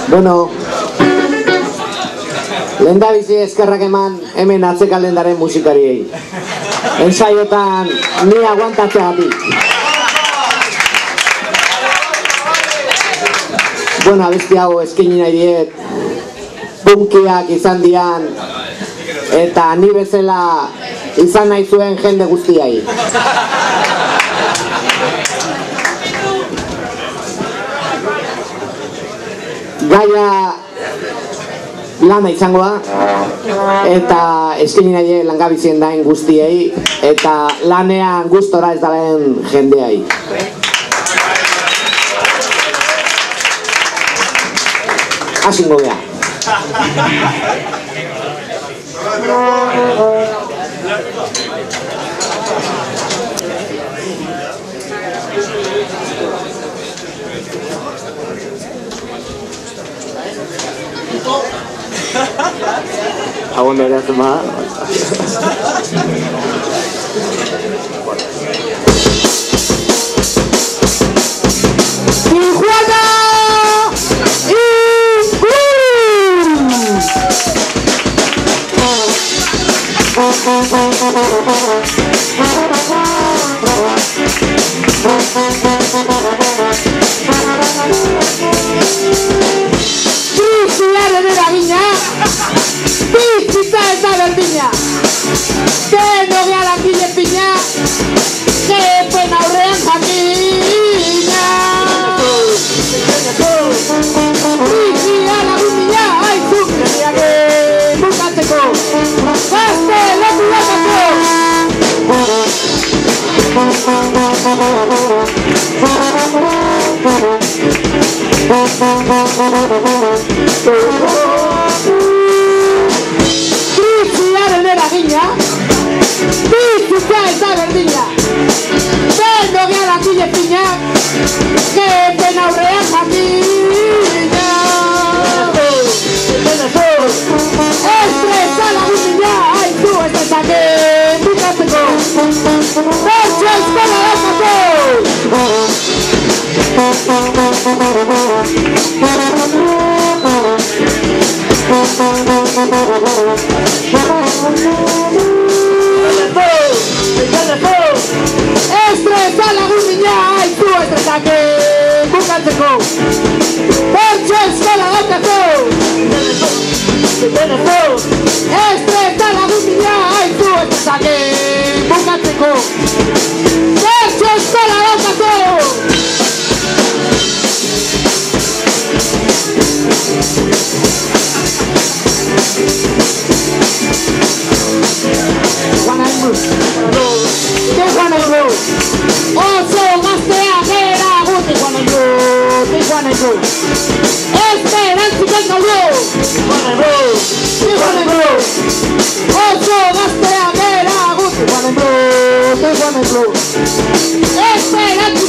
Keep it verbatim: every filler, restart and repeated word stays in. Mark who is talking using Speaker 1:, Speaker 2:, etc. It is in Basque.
Speaker 1: Bueno, lehendabizi eskerrak eman hemen atzekalendaren musikariei. Ensaiotan ni aguantatzeagatik. Bueno, abesti hau eskaini nahi diet, punkiak izan dian, eta ni bezala izan nahi zuen jende guztiai. Gaia lana izango da, eta eskaini nahi diet langabizien dain guztiei, eta lanean gustora ez dalen jendeai. Asingo geha. Hau ondo ere azuma. Tijuana! Biziaren eragina, bizitza ez da berdina, deno gehala kile pina, jepen aurrean jakina. Bizia lagundia, haizuk herriake bukatzeko, gazte leku lakako. Biziaren eragina, bizitza ez da berdina, deno gehala kile pina, jepen aurrean jakina. Estresa lagundia, haizu ez dezake bukatzeko, bertso eskola dakako. Estresa lagundia, haizu ez dezake bukatzeko, bertso eskola dakako. Estresa lagundia, haizu ez dezake bukatzeko, bertso eskola dakako. Oso gaztea gera guti Juanen Blues, Juanen Blues. Esperantziken gaudu, Juanen Blues, Juanen Blues. Oso gaztea gera guti Juanen Blues, Juanen Blues. Esperantziken